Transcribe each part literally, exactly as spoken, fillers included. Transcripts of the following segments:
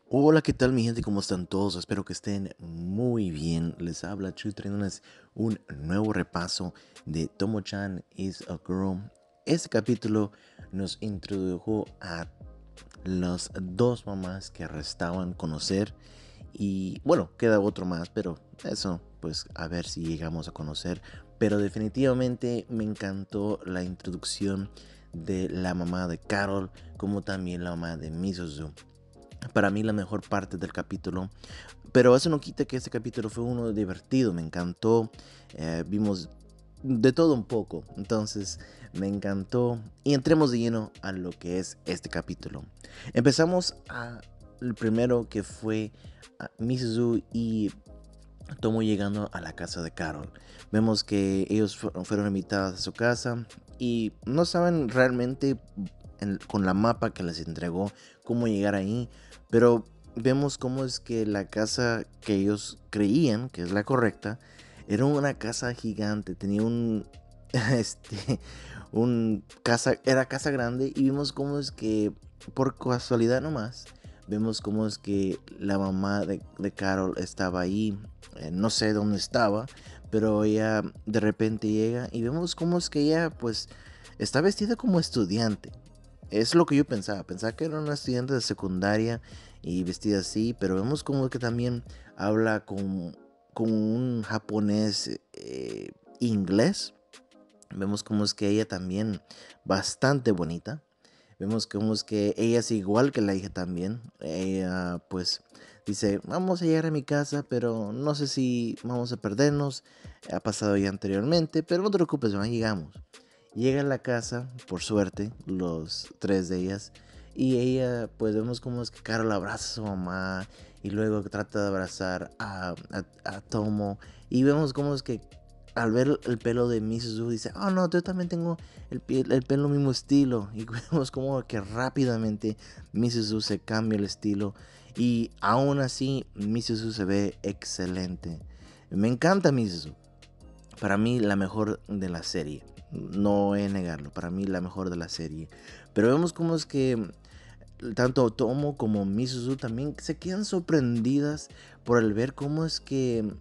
Hola, ¿qué tal mi gente? ¿Cómo están todos? Espero que estén muy bien. Les habla Chuy trayéndoles un nuevo repaso de Tomo-chan is a Girl. Este capítulo nos introdujo a las dos mamás que restaban conocer y bueno, queda otro más, pero eso pues a ver si llegamos a conocer. Pero definitivamente me encantó la introducción de la mamá de Carol como también la mamá de Misuzu. Para mí la mejor parte del capítulo. Pero eso no quita que este capítulo fue uno divertido, me encantó. Eh, vimos de todo un poco, entonces me encantó. Y entremos de lleno a lo que es este capítulo. Empezamos a el primero que fue a Misuzu y Tomo llegando a la casa de Carol. Vemos que ellos fueron, fueron invitados a su casa y no saben realmente en- con la mapa que les entregó cómo llegar ahí, pero vemos cómo es que la casa que ellos creían que es la correcta era una casa gigante, tenía un este un casa era casa grande y vimos cómo es que por casualidad nomás vemos cómo es que la mamá de, de Carol estaba ahí, eh, no sé dónde estaba, pero ella de repente llega y vemos cómo es que ella pues está vestida como estudiante. Es lo que yo pensaba, pensaba que era una estudiante de secundaria y vestida así, pero vemos como que también habla con, con un japonés eh, inglés. Vemos como es que ella también bastante bonita. Vemos cómo es que ella es igual que la hija también. Ella pues dice, vamos a llegar a mi casa, pero no sé si vamos a perdernos. Ha pasado ya anteriormente, pero no te preocupes, ya llegamos. Llega a la casa, por suerte, los tres de ellas. Y ella, pues vemos cómo es que Carol abraza a su mamá. Y luego trata de abrazar a, a, a Tomo. Y vemos cómo es que al ver el pelo de Misuzu dice, oh no, yo también tengo el, el pelo mismo estilo. Y vemos como que rápidamente Misuzu se cambia el estilo. Y aún así, Misuzu se ve excelente. Me encanta Misuzu. Para mí la mejor de la serie. No he de negarlo, para mí la mejor de la serie. Pero vemos cómo es que tanto Tomo como Misuzu también se quedan sorprendidas por el ver cómo es que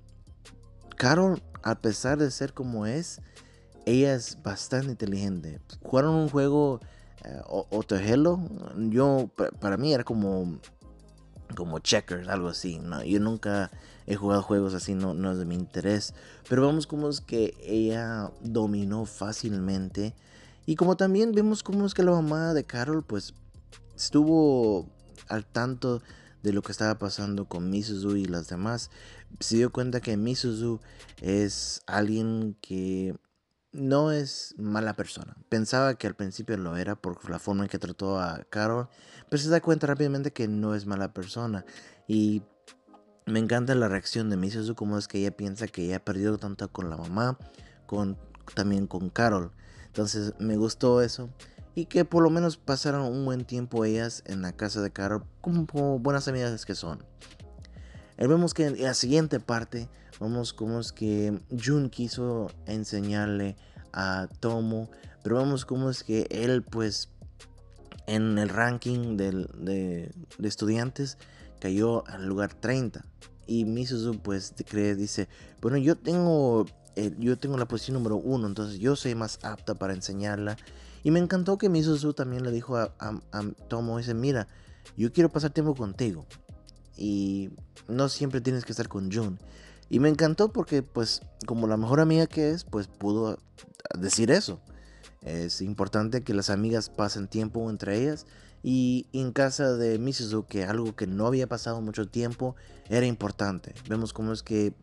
Carol, a pesar de ser como es, ella es bastante inteligente. Jugaron un juego eh, o- Othello. Yo, pa- para mí era como como checkers, algo así, ¿no? Yo nunca he jugado juegos así, no, no es de mi interés, pero vemos cómo es que ella dominó fácilmente y como también vemos cómo es que la mamá de Carol pues estuvo al tanto de lo que estaba pasando con Misuzu y las demás. Se dio cuenta que Misuzu es alguien que no es mala persona. Pensaba que al principio lo era por la forma en que trató a Carol, pero se da cuenta rápidamente que no es mala persona. Y me encanta la reacción de Misuzu, como es que ella piensa que ella ha perdido tanto con la mamá, con también con Carol. Entonces me gustó eso. Y que por lo menos pasaron un buen tiempo ellas en la casa de Carol como, como buenas amigas que son. Eh, vemos que en la siguiente parte, vemos cómo es que Jun quiso enseñarle a Tomo, pero vemos cómo es que él pues en el ranking del- de, de estudiantes cayó al lugar treinta. Y Misuzu pues cree, dice, bueno, yo tengo, eh, yo tengo la posición número uno, entonces yo soy más apta para enseñarla. Y me encantó que Misuzu también le dijo a, a, a Tomo, dice, mira, yo quiero pasar tiempo contigo y no siempre tienes que estar con Jun. Y me encantó porque pues como la mejor amiga que es, pues pudo decir eso. Es importante que las amigas pasen tiempo entre ellas. Y en casa de Misuzu, que algo que no había pasado mucho tiempo, era importante. Vemos cómo es que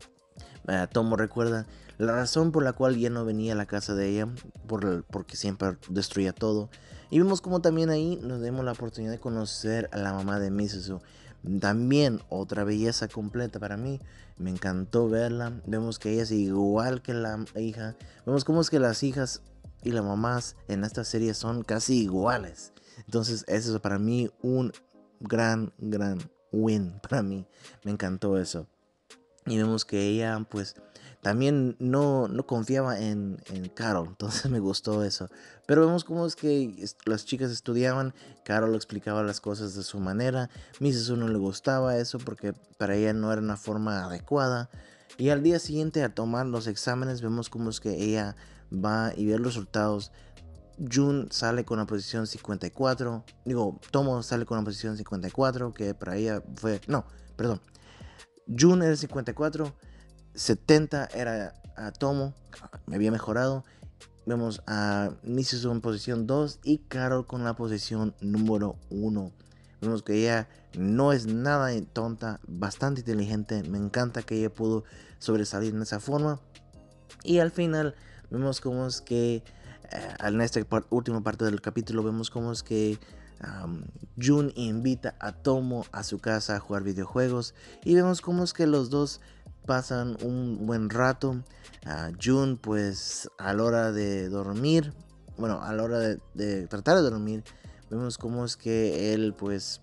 eh, Tomo recuerda la razón por la cual ya no venía a la casa de ella, por el- porque siempre destruía todo. Y vemos como también ahí nos demos la oportunidad de conocer a la mamá de Misuzu. También otra belleza completa para mí. Me encantó verla. Vemos que ella es igual que la hija. Vemos cómo es que las hijas y las mamás en esta serie son casi iguales. Entonces eso es para mí un gran, gran win para mí. Me encantó eso. Y vemos que ella pues también no, no confiaba en, en Carol, entonces me gustó eso. Pero vemos cómo es que est- las chicas estudiaban, Carol explicaba las cosas de su manera, missus no le gustaba eso porque para ella no era una forma adecuada. Y al día siguiente a tomar los exámenes vemos cómo es que ella va y ve los resultados. Jun sale con la posición cincuenta y cuatro, digo, Tomo sale con la posición cincuenta y cuatro, que para ella fue, no, perdón, Jun era cincuenta y cuatro, setenta era a Tomo, me había mejorado. Vemos a missus en posición dos y Carol con la posición número uno. Vemos que ella no es nada tonta, bastante inteligente. Me encanta que ella pudo sobresalir en esa forma. Y al final vemos cómo es que eh, en esta par- última parte del capítulo vemos cómo es que um, Jun invita a Tomo a su casa a jugar videojuegos y vemos cómo es que los dos pasan un buen rato. Uh, Jun pues a la hora de dormir, bueno, a la hora de, de tratar de dormir, vemos cómo es que él pues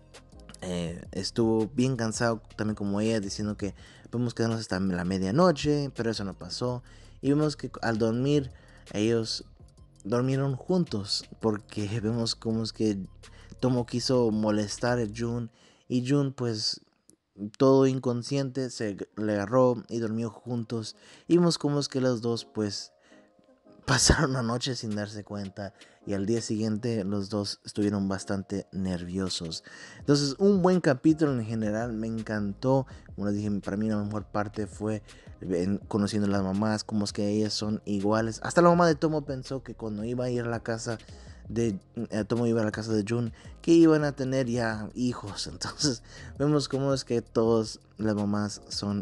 eh, estuvo bien cansado también como ella, diciendo que podemos quedarnos hasta la medianoche, pero eso no pasó. Y vemos que al dormir ellos dormieron juntos porque vemos cómo es que Tomo quiso molestar a Jun y Jun pues todo inconsciente se le agarró y durmió juntos. Y vemos cómo es que los dos pues pasaron la noche sin darse cuenta y al día siguiente los dos estuvieron bastante nerviosos. Entonces, un buen capítulo en general, me encantó. Como les dije, para mí la mejor parte fue en- conociendo a las mamás, como es que ellas son iguales. Hasta la mamá de Tomo pensó que cuando iba a ir a la casa de eh, Tomo iba a la casa de Jun, que iban a tener ya hijos. Entonces, vemos cómo es que todas las mamás son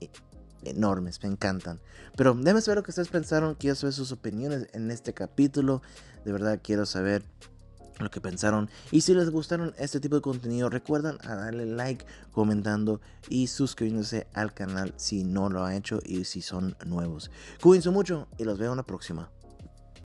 enormes, me encantan. Pero déjenme saber lo que ustedes pensaron, quiero saber sus opiniones en este capítulo. De verdad quiero saber lo que pensaron. Y si les gustaron este tipo de contenido, recuerden a darle like, comentando y suscribiéndose al canal si no lo ha hecho y si son nuevos. Cuídense mucho y los veo en la próxima.